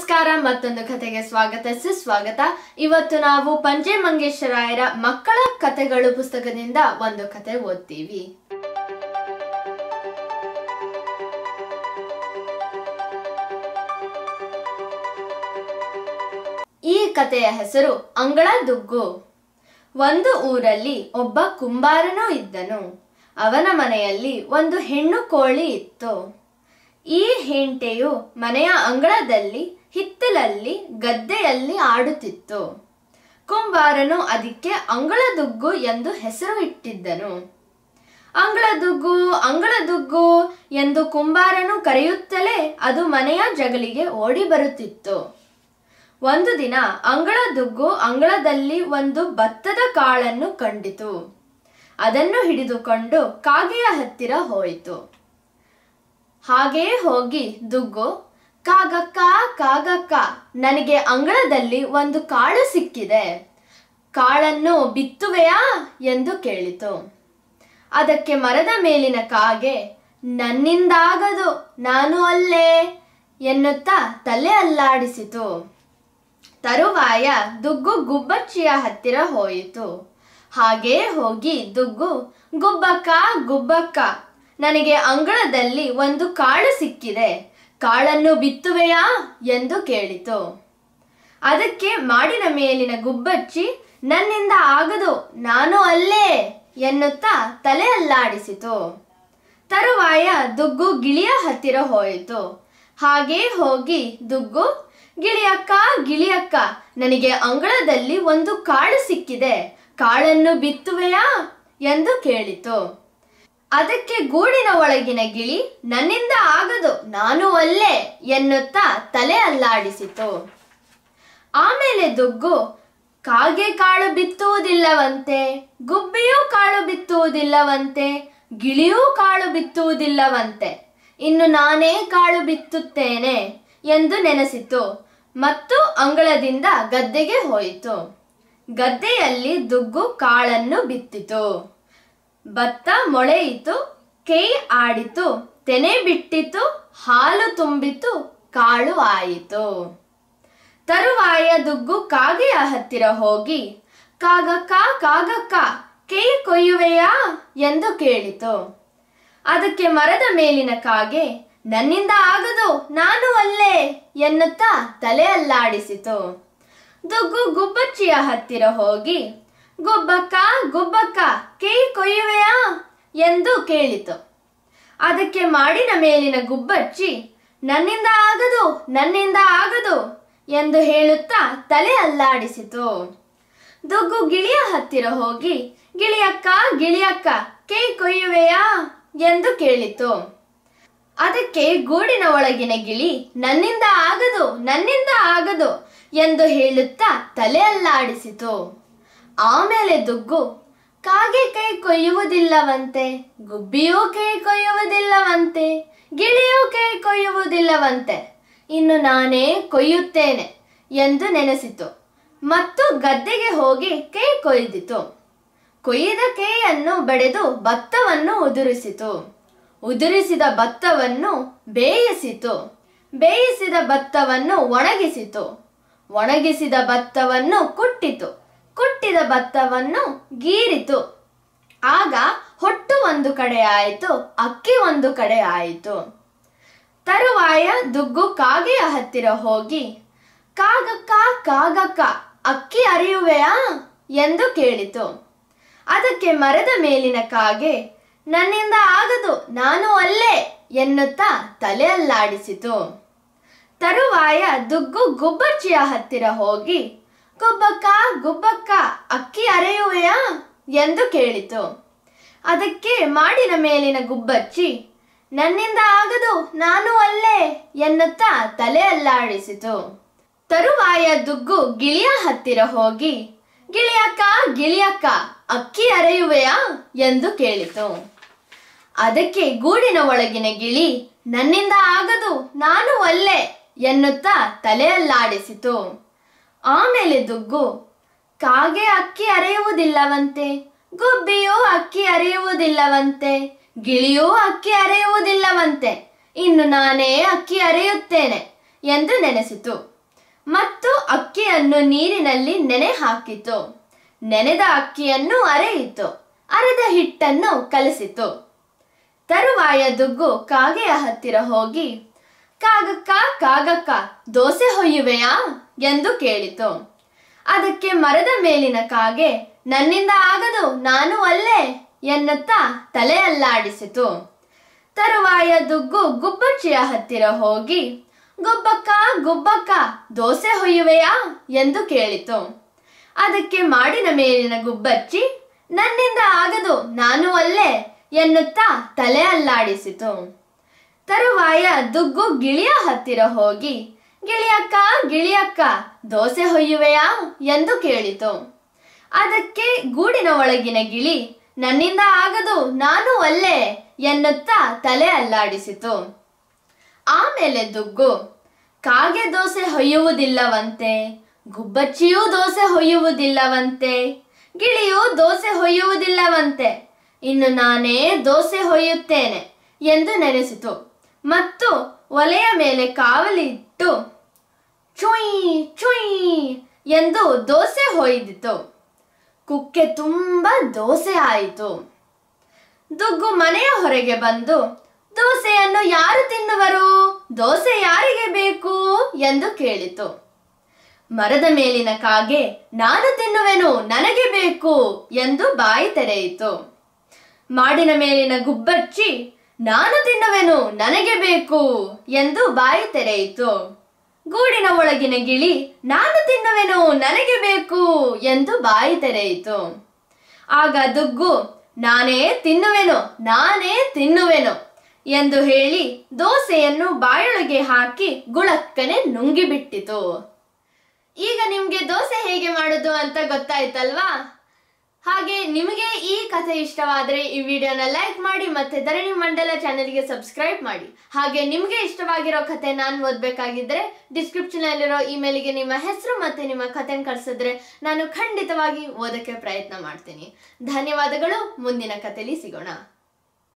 ನಮಸ್ಕಾರ ಮತ್ತೊಂದು ಕಥೆಗೆ ಸ್ವಾಗತ ಸುಸ್ವಾಗತ। ಇವತ್ತು ನಾವು ಪಂಜೆ ಮಂಗೇಶರಾಯರ ಮಕ್ಕಳ ಕಥೆಗಳು ಪುಸ್ತಕದಿಂದ ಒಂದು ಕಥೆ ಓದ್ತೀವಿ। ಈ ಕಥೆಯ ಹೆಸರು ಅಂಗಳ ದುಗ್ಗು। ಒಂದು ಊರಲ್ಲಿ ಒಬ್ಬ ಕುಂಬಾರನು ಇದ್ದನು। ಅವನ ಮನೆಯಲ್ಲಿ ಒಂದು ಹೆಣ್ಣು ಕೋಳಿ ಇತ್ತು। ಈ ಹೆಂಟೆಯು ಮನೆಯ ಅಂಗಳದಲ್ಲಿ ಹಿತ್ತಲಲ್ಲಿ ಗದ್ದೆಯಲ್ಲಿ ಆಡುತ್ತಿತ್ತು। ಕುಂಬಾರನು ಅದಕ್ಕೆ ಅಂಗಳದುಗ್ಗು ಎಂದು ಹೆಸರು ಇಟ್ಟಿದ್ದನು। ಅಂಗಳದುಗ್ಗು ಅಂಗಳದುಗ್ಗು ಎಂದು ಕುಂಬಾರನು ಕರೆಯುತ್ತಲೇ ಅದು ಮನೆಯ ಜಗಲಿಗೆ ಓಡಿ ಬರುತ್ತಿತ್ತು। ಒಂದು ದಿನ ಅಂಗಳದುಗ್ಗು ಅಂಗಳದಲ್ಲಿ ಒಂದು ಭತ್ತದ ಕಾಳನ್ನು ಕಂಡಿತು। ಅದನ್ನು ಹಿಡಿದುಕೊಂಡು ಕಾಗೆಯ ಹತ್ತಿರ ಹೋಯಿತು। ಹಾಗೆಯೇ ಹೋಗಿ ದುಗ್ಗು, ಕಾಗಕ್ಕ ಕಾಗಕ್ಕ, ನನಗೆ ಅಂಗಳದಲ್ಲಿ ಒಂದು ಕಾಳು ಸಿಕ್ಕಿದೆ, ಕಾಳನ್ನು ಬಿತ್ತುವೆಯಾ ಎಂದು ಕೇಳಿತು। ಅದಕ್ಕೆ ಮರದ ಮೇಲಿನ ಕಾಗೆ, ನನ್ನಿಂದಾಗದು, ನಾನು ಅಲ್ಲೇ ಎನ್ನುತ್ತಾ ತಲೆ ಅಲ್ಲಾಡಿಸಿತು। ತರುವಾಯ ದುಗ್ಗು ಗುಬ್ಬಚ್ಚಿಯ ಹತ್ತಿರ ಹೋಯಿತು। ಹಾಗೆಯೇ ಹೋಗಿ ದುಗ್ಗು, ಗುಬ್ಬಕ್ಕ ಗುಬ್ಬಕ್ಕ, ನನಗೆ ಅಂಗಳದಲ್ಲಿ ಒಂದು ಕಾಳು ಸಿಕ್ಕಿದೆ, ಕಾಳನ್ನು ಬಿತ್ತುವೆಯಾ ಎಂದು ಕೇಳಿತು। ಅದಕ್ಕೆ ಮಾಡಿನ ಮೇಲಿನ ಗುಬ್ಬಚ್ಚಿ, ನನ್ನಿಂದ ಆಗದು, ನಾನು ಅಲ್ಲೇ ಎನ್ನುತ್ತಾ ತಲೆ ಅಲ್ಲಾಡಿಸಿತು। ತರುವಾಯ ದುಗ್ಗು ಗಿಳಿಯ ಹತ್ತಿರ ಹೋಯಿತು। ಹಾಗೇ ಹೋಗಿ ದುಗ್ಗು, ಗಿಳಿಯಕ್ಕ ಗಿಳಿಯಕ್ಕ, ನನಗೆ ಅಂಗಳದಲ್ಲಿ ಒಂದು ಕಾಳು ಸಿಕ್ಕಿದೆ, ಕಾಳನ್ನು ಬಿತ್ತುವೆಯಾ ಎಂದು ಕೇಳಿತು। ಅದಕ್ಕೆ ಗೂಡಿನ ಒಳಗಿನ ಗಿಳಿ, ನನ್ನಿಂದ ಆಗದು, ನಾನು ಅಲ್ಲೇ ಎನ್ನುತ್ತಾ ತಲೆ ಅಲ್ಲಾಡಿಸಿತು। ಆಮೇಲೆ ದುಗ್ಗು, ಕಾಗೆ ಕಾಳು ಬಿತ್ತುವುದಿಲ್ಲವಂತೆ, ಗುಬ್ಬಿಯೂ ಕಾಳು ಬಿತ್ತುವುದಿಲ್ಲವಂತೆ, ಗಿಳಿಯೂ ಕಾಳು ಬಿತ್ತುವುದಿಲ್ಲವಂತೆ, ಇನ್ನು ನಾನೇ ಕಾಳು ಬಿತ್ತುತ್ತೇನೆ ಎಂದು ನೆನೆಸಿತು ಮತ್ತು ಅಂಗಳದಿಂದ ಗದ್ದೆಗೆ ಹೋಯಿತು। ಗದ್ದೆಯಲ್ಲಿ ದುಗ್ಗು ಕಾಳನ್ನು ಬಿತ್ತಿತು। ಭತ್ತ ಮೊಳೆಯಿತು, ಕೈ ಆಡಿತು, ತೆನೆ ಬಿಟ್ಟಿತು, ಹಾಲು ತುಂಬಿತು, ಕಾಳು ಆಯಿತು। ತರುವಾಯ ದುಗ್ಗು ಕಾಗೆಯ ಹತ್ತಿರ ಹೋಗಿ, ಕಾಗಕ್ಕ ಕಾಗಕ್ಕ, ಕೈ ಕೊಯ್ಯುವೆಯಾ ಎಂದು ಕೇಳಿತು। ಅದಕ್ಕೆ ಮರದ ಮೇಲಿನ ಕಾಗೆ, ನನ್ನಿಂದ ಆಗದು, ನಾನು ಅಲ್ಲೇ ಎನ್ನುತ್ತಾ ತಲೆ ಅಲ್ಲಾಡಿಸಿತು। ದುಗ್ಗು ಗುಬ್ಬಚ್ಚಿಯ ಹತ್ತಿರ ಹೋಗಿ, ಗುಬ್ಬಕ್ಕ ಗುಬ್ಬಕ್ಕ, ಕೈ ಕೊಯ್ಯುವೆಯಾ ಎಂದು ಕೇಳಿತು। ಅದಕ್ಕೆ ಮಾಡಿನ ಮೇಲಿನ ಗುಬ್ಬಚ್ಚಿ, ನನ್ನಿಂದ ಆಗದು, ನನ್ನಿಂದ ಆಗದು ಎಂದು ಹೇಳುತ್ತಾ ತಲೆ ಅಲ್ಲಾಡಿಸಿತು। ದುಗ್ಗು ಗಿಳಿಯ ಹತ್ತಿರ ಹೋಗಿ, ಗಿಳಿಯಕ್ಕ ಗಿಳಿಯಕ್ಕ, ಕೈ ಕೊಯ್ಯುವೆಯಾ ಎಂದು ಕೇಳಿತು। ಅದಕ್ಕೆ ಗೂಡಿನ ಒಳಗಿನ ಗಿಳಿ, ನನ್ನಿಂದ ಆಗದು, ನನ್ನಿಂದ ಆಗದು ಎಂದು ಹೇಳುತ್ತಾ ತಲೆ ಅಲ್ಲಾಡಿಸಿತು। ಆಮೇಲೆ ದುಗ್ಗು, ಕಾಗೆ ಕೈ ಕೊಯ್ಯುವುದಿಲ್ಲವಂತೆ, ಗುಬ್ಬಿಯೂ ಕೈ ಕೊಯ್ಯುವುದಿಲ್ಲವಂತೆ, ಗಿಳಿಯೂ ಕೈ ಕೊಯ್ಯುವುದಿಲ್ಲವಂತೆ, ಇನ್ನು ನಾನೇ ಕೊಯ್ಯುತ್ತೇನೆ ಎಂದು ನೆನೆಸಿತು ಮತ್ತು ಗದ್ದೆಗೆ ಹೋಗಿ ಕೈ ಕೊಯ್ದಿತು। ಕೊಯ್ದ ಕೈಯನ್ನು ಬಡೆದು ಭತ್ತವನ್ನು ಉದುರಿಸಿತು। ಉದುರಿಸಿದ ಭತ್ತವನ್ನು ಬೇಯಿಸಿತು। ಬೇಯಿಸಿದ ಭತ್ತವನ್ನು ಒಣಗಿಸಿತು। ಒಣಗಿಸಿದ ಭತ್ತವನ್ನು ಕುಟ್ಟಿತು। ಕುಟ್ಟಿದ ಭತ್ತವನ್ನು ಗೀರಿತು। ಆಗ ಹೊಟ್ಟು ಒಂದು ಕಡೆ ಆಯಿತು, ಅಕ್ಕಿ ಒಂದು ಕಡೆ ಆಯಿತು। ತರುವಾಯ ದುಗ್ಗು ಕಾಗೆಯ ಹತ್ತಿರ ಹೋಗಿ, ಕಾಗಕ್ಕ ಕಾಗಕ್ಕ, ಅಕ್ಕಿ ಅರಿಯುವೆಯಾ ಎಂದು ಕೇಳಿತು। ಅದಕ್ಕೆ ಮರದ ಮೇಲಿನ ಕಾಗೆ, ನನ್ನಿಂದ ಆಗದು, ನಾನು ಅಲ್ಲೇ ಎನ್ನುತ್ತಾ ತಲೆ ಅಲ್ಲಾಡಿಸಿತು। ತರುವಾಯ ದುಗ್ಗು ಗುಬ್ಬಚ್ಚಿಯ ಹತ್ತಿರ ಹೋಗಿ, ಗುಬ್ಬಕ್ಕ ಗುಬ್ಬಕ್ಕ, ಅಕ್ಕಿ ಅರೆಯುವೆಯಾ ಎಂದು ಕೇಳಿತು। ಅದಕ್ಕೆ ಮಾಡಿನ ಮೇಲಿನ ಗುಬ್ಬಚ್ಚಿ, ನನ್ನಿಂದ ಆಗದು, ನಾನು ಅಲ್ಲೇ ಎನ್ನುತ್ತಾ ತಲೆ ಅಲ್ಲಾಡಿಸಿತು। ತರುವಾಯ ದುಗ್ಗು ಗಿಳಿಯ ಹತ್ತಿರ ಹೋಗಿ, ಗಿಳಿಯಕ್ಕ ಗಿಳಿಯಕ್ಕ, ಅಕ್ಕಿ ಅರೆಯುವೆಯಾ ಎಂದು ಕೇಳಿತು। ಅದಕ್ಕೆ ಗೂಡಿನ ಒಳಗಿನ ಗಿಳಿ, ನನ್ನಿಂದ ಆಗದು, ನಾನು ಅಲ್ಲೇ ಎನ್ನುತ್ತಾ ತಲೆ ಅಲ್ಲಾಡಿಸಿತು। ಆಮೇಲೆ ದುಗ್ಗು, ಕಾಗೆ ಅಕ್ಕಿ ಅರೆಯುವುದಿಲ್ಲವಂತೆ, ಗುಬ್ಬಿಯೂ ಅಕ್ಕಿ ಅರೆಯುವುದಿಲ್ಲವಂತೆ, ಗಿಳಿಯೂ ಅಕ್ಕಿ ಅರೆಯುವುದಿಲ್ಲವಂತೆ, ಇನ್ನು ನಾನೇ ಅಕ್ಕಿ ಅರೆಯುತ್ತೇನೆ ಎಂದು ನೆನೆಸಿತು ಮತ್ತು ಅಕ್ಕಿಯನ್ನು ನೀರಿನಲ್ಲಿ ನೆನೆ ಹಾಕಿತು. ನೆನೆದ ಅಕ್ಕಿಯನ್ನು ಅರೆಯಿತು. ಅರೆದ ಹಿಟ್ಟನ್ನು ಕಲಸಿತು. ತರುವಾಯ ದುಗ್ಗು ಕಾಗೆಯ ಹತ್ತಿರ ಹೋಗಿ, ಕಾಗಕ್ಕ ಕಾಗಕ್ಕ, ದೋಸೆ ಹೊಯ್ಯುವೆಯಾ ಎಂದು ಕೇಳಿತು. ಅದಕ್ಕೆ ಮರದ ಮೇಲಿನ ಕಾಗೆ, ನನ್ನಿಂದ ಆಗದು, ನಾನು ಅಲ್ಲೇ ಎನ್ನುತ್ತಾ ತಲೆ ಅಲ್ಲಾಡಿಸಿತು. ತರುವಾಯ ದುಗ್ಗು ಗುಬ್ಬಚ್ಚಿಯ ಹತ್ತಿರ ಹೋಗಿ, ಗುಬ್ಬಕ್ಕ ಗುಬ್ಬಕ್ಕ, ದೋಸೆ ಹೊಯ್ಯುವೆಯಾ ಎಂದು ಕೇಳಿತು. ಅದಕ್ಕೆ ಮಾಡಿನ ಮೇಲಿನ ಗುಬ್ಬಚ್ಚಿ, ನನ್ನಿಂದ ಆಗದು, ನಾನು ಅಲ್ಲೇ ಎನ್ನುತ್ತಾ ತಲೆ ಅಲ್ಲಾಡಿಸಿತು. ತರುವಾಯ ದುಗ್ಗು ಗಿಳಿಯ ಹತ್ತಿರ ಹೋಗಿ, ಗಿಳಿಯಕ್ಕ ಗಿಳಿಯಕ್ಕ, ದೋಸೆ ಹೊಯ್ಯುವೆಯಾ ಎಂದು ಕೇಳಿತು. ಅದಕ್ಕೆ ಗೂಡಿನ ಒಳಗಿನ ಗಿಳಿ, ನನ್ನಿಂದ ಆಗದು, ನಾನು ಅಲ್ಲೇ ಎನ್ನುತ್ತಾ ತಲೆ ಅಲ್ಲಾಡಿಸಿತು. ಆಮೇಲೆ ದುಗ್ಗು, ಕಾಗೆ ದೋಸೆ ಹೊಯ್ಯುವುದಿಲ್ಲವಂತೆ, ಗುಬ್ಬಚ್ಚಿಯೂ ದೋಸೆ ಹೊಯ್ಯುವುದಿಲ್ಲವಂತೆ, ಗಿಳಿಯೂ ದೋಸೆ ಹೊಯ್ಯುವುದಿಲ್ಲವಂತೆ, ಇನ್ನು ನಾನೇ ದೋಸೆ ಹೊಯ್ಯುತ್ತೇನೆ ಎಂದು ನೆನೆಸಿತು. ಮತ್ತು ಒಲೆಯ ಮೇಲೆ ಕಾವಲಿಟ್ಟು ಚುಯ್ ಚುಯ್ ಎಂದು ದೋಸೆ ಹೊಯ್ದಿತು. ಕುಕ್ಕೆ ತುಂಬ ದೋಸೆ ಆಯಿತು. ದುಗ್ಗು ಮನೆಯ ಹೊರಗೆ ಬಂದು, ದೋಸೆಯನ್ನು ಯಾರು ತಿನ್ನುವರು, ದೋಸೆ ಯಾರಿಗೆ ಬೇಕು ಎಂದು ಕೇಳಿತು. ಮರದ ಮೇಲಿನ ಕಾಗೆ, ನಾನು ತಿನ್ನುವೆನು, ನನಗೆ ಬೇಕು ಎಂದು ಬಾಯಿ ತೆರೆಯಿತು. ಮಾಡಿನ ಮೇಲಿನ ಗುಬ್ಬಚ್ಚಿ, ನಾನು ತಿನ್ನುವೆನು, ನನಗೆ ಬೇಕು ಎಂದು ಬಾಯಿ ತೆರೆಯಿತು. ಗೂಡಿನ ಒಳಗಿನ ಗಿಳಿ, ನಾನು ತಿನ್ನುವೆನು, ನನಗೆ ಬೇಕು ಎಂದು ಬಾಯಿ ತೆರೆಯಿತು. ಆಗ ದುಗ್ಗು, ನಾನೇ ತಿನ್ನುವೆನು, ನಾನೇ ತಿನ್ನುವೆನು ಎಂದು ಹೇಳಿ ದೋಸೆಯನ್ನು ಬಾಯೊಳಗೆ ಹಾಕಿ ಗುಳಕ್ಕನೆ ನುಂಗಿಬಿಟ್ಟಿತು. ಈಗ ನಿಮ್ಗೆ ದೋಸೆ ಹೇಗೆ ಮಾಡೋದು ಅಂತ ಗೊತ್ತಾಯ್ತಲ್ವಾ? ಹಾಗೆ ನಿಮಗೆ ಈ ಕಥೆ ಇಷ್ಟವಾದರೆ ಈ ವಿಡಿಯೋನ ಲೈಕ್ ಮಾಡಿ, ಮತ್ತೆ ಧರಣಿ ಮಂಡಲ ಚಾನೆಲ್ಗೆ ಸಬ್ಸ್ಕ್ರೈಬ್ ಮಾಡಿ. ಹಾಗೆ ನಿಮಗೆ ಇಷ್ಟವಾಗಿರೋ ಕಥೆ ನಾನು ಓದಬೇಕಾಗಿದ್ದರೆ ಡಿಸ್ಕ್ರಿಪ್ಷನ್ ಅಲ್ಲಿರೋ ಇಮೇಲ್ಗೆ ನಿಮ್ಮ ಹೆಸರು ಮತ್ತೆ ನಿಮ್ಮ ಕಥೆನ ಕಳಿಸಿದ್ರೆ ನಾನು ಖಂಡಿತವಾಗಿ ಓದಕ್ಕೆ ಪ್ರಯತ್ನ ಮಾಡ್ತೀನಿ. ಧನ್ಯವಾದಗಳು. ಮುಂದಿನ ಕಥೆಯಲ್ಲಿ ಸಿಗೋಣ.